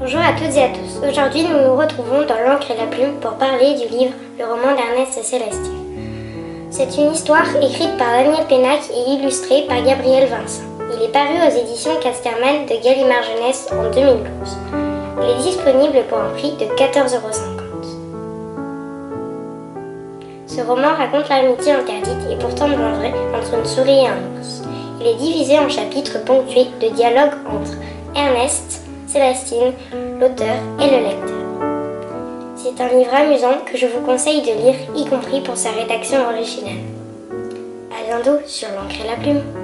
Bonjour à toutes et à tous. Aujourd'hui, nous nous retrouvons dans l'encre et la plume pour parler du livre Le roman d'Ernest Célestin. C'est une histoire écrite par Daniel Pénac et illustrée par Gabriel Vincent. Il est paru aux éditions Casterman de Gallimard Jeunesse en 2012. Il est disponible pour un prix de 14,50 €. Ce roman raconte l'amitié interdite et pourtant dangereuse entre une souris et un ours. Il est divisé en chapitres ponctués de dialogues entre Ernest, Célestine, l'auteur et le lecteur. C'est un livre amusant que je vous conseille de lire, y compris pour sa rédaction originale. A bientôt sur l'encre et la plume.